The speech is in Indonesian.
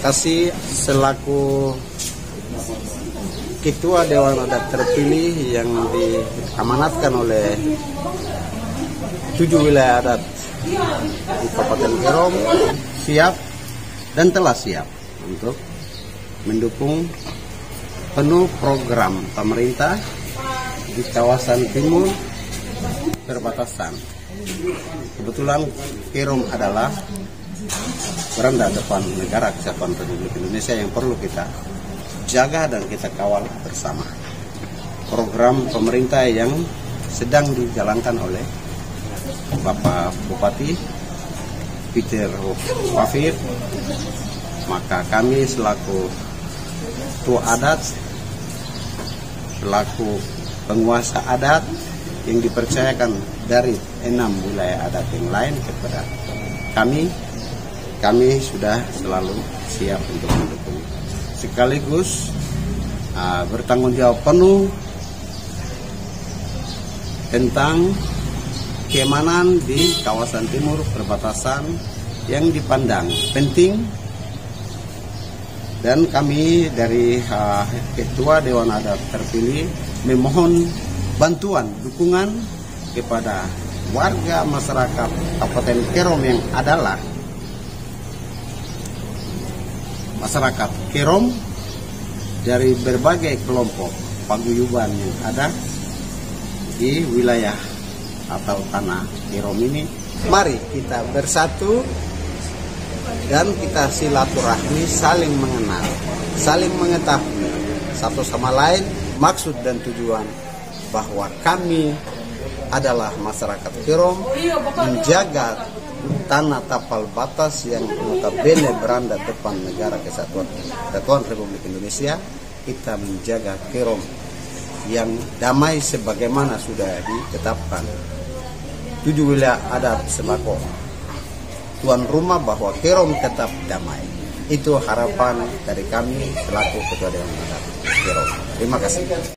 kasih selaku Ketua Dewan Adat terpilih yang diamanatkan oleh 7 wilayah adat di Kabupaten Kerom, siap dan telah siap untuk mendukung penuh program pemerintah di kawasan timur perbatasan. Kebetulan Kerom adalah beranda depan negara kesatuan Republik Indonesia yang perlu kita jaga dan kita kawal bersama. Program pemerintah yang sedang dijalankan oleh Bapak Bupati Peter Wafir, maka kami selaku tua adat, selaku penguasa adat yang dipercayakan dari 6 wilayah adat yang lain kepada kami sudah selalu siap untuk mendukung. Sekaligus bertanggung jawab penuh tentang keamanan di kawasan timur perbatasan yang dipandang penting, dan kami dari Ketua Dewan Adat terpilih memohon bantuan dukungan kepada warga masyarakat Kabupaten Kerom yang adalah masyarakat Kerom dari berbagai kelompok paguyuban yang ada di wilayah atau tanah Kerom ini. Mari kita bersatu dan kita silaturahmi, saling mengenal, saling mengetahui satu sama lain maksud dan tujuan bahwa kami adalah masyarakat Kerom menjaga tanah tapal batas yang notabene beranda depan negara kesatuan Republik Indonesia. Kita menjaga Kerom yang damai sebagaimana sudah ditetapkan 7 wilayah adat selaku tuan rumah bahwa Kerom tetap damai. Itu harapan dari kami selaku Ketua Dewan Adat Kerom. Terima kasih.